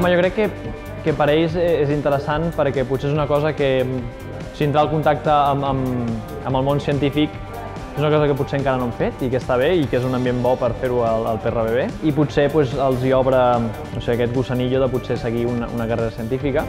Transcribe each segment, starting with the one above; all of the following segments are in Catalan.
Home, jo crec que per ells és interessant perquè potser és una cosa que, si entrar al contacte amb el món científic, és una cosa que potser encara no han fet i que està bé i que és un ambient bo per fer-ho al PRBB. I potser els hi obre aquest gossanillo de potser seguir una carrera científica.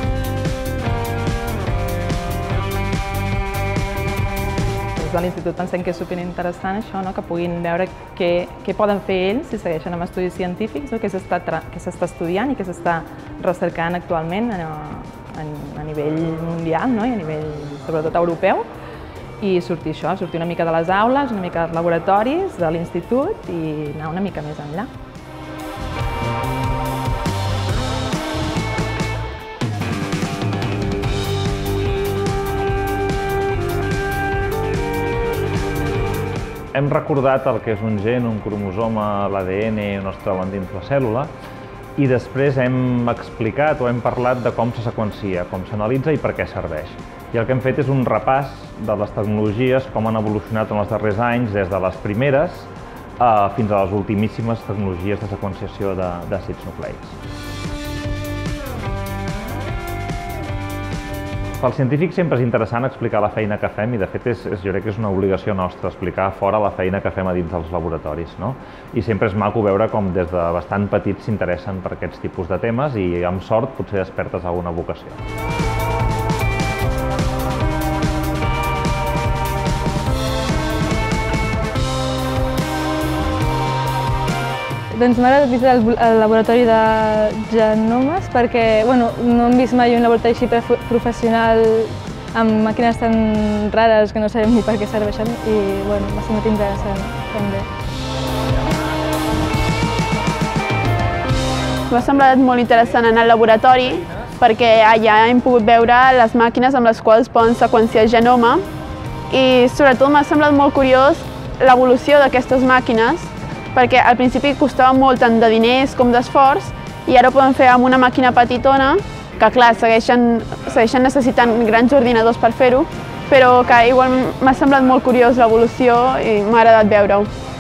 Des de l'Institut pensem que és superinteressant això, que puguin veure què poden fer ells si segueixen amb estudis científics, què s'està estudiant i què s'està recercant actualment a nivell mundial i a nivell sobretot europeu, i sortir una mica de les aules, una mica dels laboratoris, de l'institut i anar una mica més enllà. Hem recordat el que és un gen, un cromosoma, l'ADN on es troben dins la cèl·lula i després hem explicat o hem parlat de com se seqüencia, com s'analitza i per què serveix. I el que hem fet és un repàs de les tecnologies, com han evolucionat en els darrers anys, des de les primeres fins a les ultimíssimes tecnologies de seqüenciació d'àcids nucleics. Pels científics sempre és interessant explicar la feina que fem i, de fet, jo crec que és una obligació nostra explicar fora la feina que fem a dins dels laboratoris. I sempre és maco veure com des de bastant petits s'interessen per aquests tipus de temes i, amb sort, potser despertes alguna vocació. Doncs m'ha agradat visitar el laboratori de genomes perquè no hem vist mai un laboratori així professional amb màquines tan rares que no sabem ni per què serveixen i m'ha semblat interessant també. M'ha semblat molt interessant anar al laboratori perquè allà hem pogut veure les màquines amb les quals poden seqüenciar el genoma i sobretot m'ha semblat molt curiós l'evolució d'aquestes màquines perquè al principi costava molt tant de diners com d'esforç i ara ho poden fer amb una màquina petitona, que clar, segueixen necessitant grans ordinadors per fer-ho, però que igual m'ha semblat molt curiós l'evolució i m'ha agradat veure-ho.